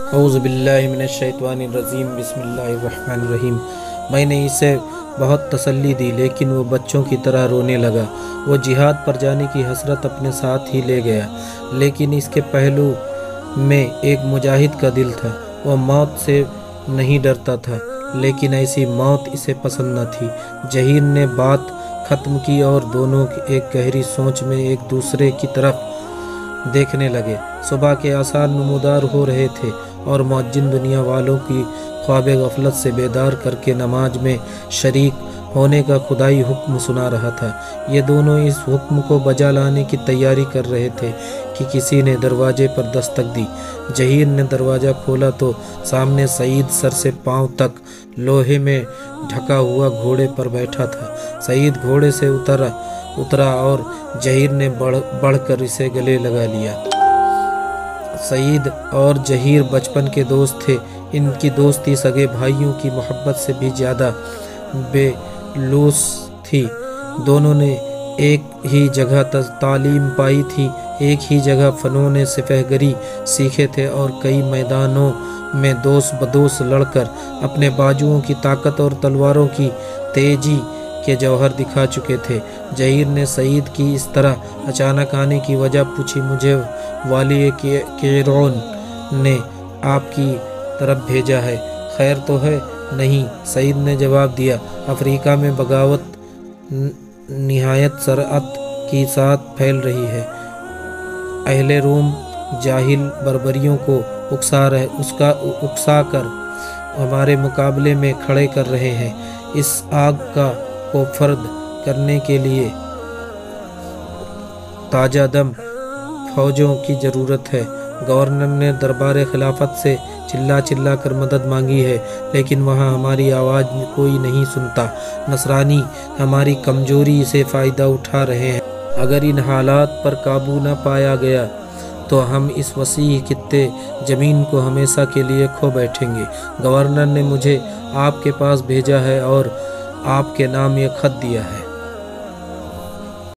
اعوذ باللہ من الشیطان الرجیم بسم اللہ الرحمن الرحیم۔ میں نے اسے بہت تسلی دی لیکن وہ بچوں کی طرح رونے لگا۔ وہ جہاد پر جانے کی حسرت اپنے ساتھ ہی لے گیا، لیکن اس کے پہلو میں ایک مجاہد کا دل تھا۔ وہ موت سے نہیں ڈرتا تھا، لیکن ایسی موت اسے پسند نہ تھی۔ جہیر نے بات ختم کی اور دونوں ایک گہری سوچ میں ایک دوسرے کی طرف دیکھنے لگے۔ صبح کے آثار نمودار ہو رہے تھے اور مؤذن دنیا والوں کی خواب غفلت سے بیدار کر کے نماز میں شریک ہونے کا خدائی حکم سنا رہا تھا۔ یہ دونوں اس حکم کو بجا لانے کی تیاری کر رہے تھے کہ کسی نے دروازے پر دستک دی۔ جہیر نے دروازہ کھولا تو سامنے سعید سر سے پاؤں تک لوہے میں ڈھکا ہوا گھوڑے پر بیٹھا تھا۔ سعید گھوڑے سے اترا اور جہیر نے بڑھ کر اسے گلے لگا لیا۔ سعید اور جہیر بچپن کے دوست تھے۔ ان کی دوستی سگے بھائیوں کی محبت سے بھی زیادہ بے لوث تھی۔ دونوں نے ایک ہی جگہ تعلیم پائی تھی، ایک ہی جگہ فنون سپہ گری سیکھے تھے اور کئی میدانوں میں دوست بدوست لڑ کر اپنے بازوؤں کی طاقت اور تلواروں کی تیزی کے جوہر دکھا چکے تھے۔ جہیر نے سعید کی اس طرح اچانک آنے کی وجہ پوچھی۔ مجھے والی کیرون نے آپ کی طرف بھیجا ہے، خیر تو ہے؟ نہیں، سعید نے جواب دیا۔ افریقہ میں بغاوت نہایت سرعت کے ساتھ پھیل رہی ہے۔ اہل روم جاہل بربریوں کو اکسا کر ہمارے مقابلے میں کھڑے کر رہے ہیں۔ اس آگ کو فرد کرنے کے لیے تازہ دم فوجوں کی ضرورت ہے۔ گورنر نے دربار خلافت سے چلا کر مدد مانگی ہے، لیکن وہاں ہماری آواز کوئی نہیں سنتا۔ نصرانی ہماری کمزوری سے فائدہ اٹھا رہے ہیں۔ اگر ان حالات پر قابو نہ پایا گیا تو ہم اس وسیع خطے زمین کو ہمیشہ کے لیے کھو بیٹھیں گے۔ گورنر نے مجھے آپ کے پاس بھیجا ہے اور آپ کے نام یہ خط دیا ہے۔